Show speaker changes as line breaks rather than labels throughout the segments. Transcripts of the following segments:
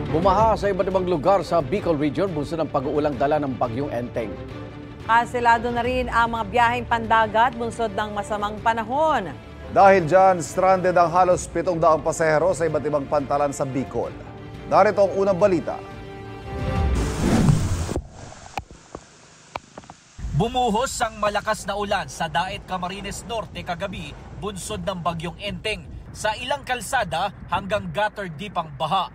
Bumaha sa iba't ibang lugar sa Bicol Region bunsod ng pag-uulang dala ng bagyong Enteng.
Kanselado na rin ang mga biyaheng pandagat bunsod ng masamang panahon.
Dahil dyan, stranded ang halos 700 pasahero sa iba't ibang pantalan sa Bicol. Narito ang unang balita.
Bumuhos ang malakas na ulan sa Daet Camarines Norte kagabi bunsod ng bagyong Enteng. Sa ilang kalsada hanggang gutter deep ang baha.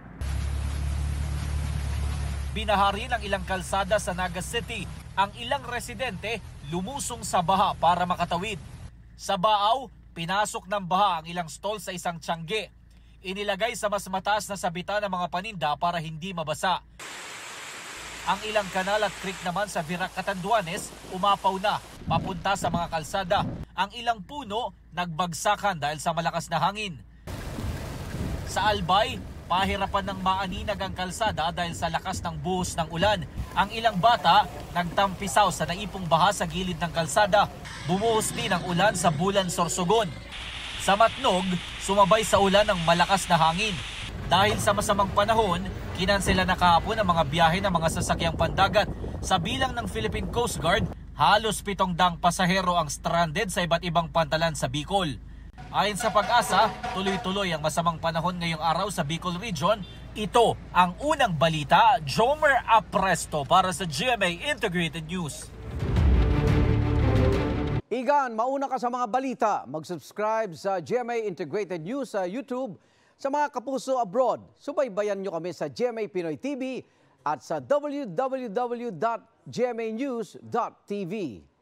Binaha rin ang ilang kalsada sa Naga City. Ang ilang residente lumusong sa baha para makatawid. Sa Baaw, pinasok ng baha ang ilang stall sa isang tiyangge. Inilagay sa mas mataas na sabitan ng mga paninda para hindi mabasa. Ang ilang kanal at creek naman sa Virac, Catanduanes umapaw na papunta sa mga kalsada. Ang ilang puno nagbagsakan dahil sa malakas na hangin. Sa Albay, pahirapan ng maaninag ang kalsada dahil sa lakas ng buhos ng ulan. Ang ilang bata nagtampisaw sa naipong baha sa gilid ng kalsada. Bumuhos din ang ulan sa Bulan, Sorsogon. Sa Matnog, sumabay sa ulan ng malakas na hangin. Dahil sa masamang panahon, kinansela na kahapon ang mga biyahe ng mga sasakyang pandagat. Sa bilang ng Philippine Coast Guard, halos 700 pasahero ang stranded sa iba't ibang pantalan sa Bicol. Ayon sa Pag-asa, tuloy-tuloy ang masamang panahon ngayong araw sa Bicol Region. Ito ang unang balita, Jomer Apresto para sa GMA Integrated News.
Igan, mauna ka sa mga balita. Mag-subscribe sa GMA Integrated News sa YouTube. Sa mga kapuso abroad, subaybayan nyo kami sa GMA Pinoy TV at sa www.gmanews.tv.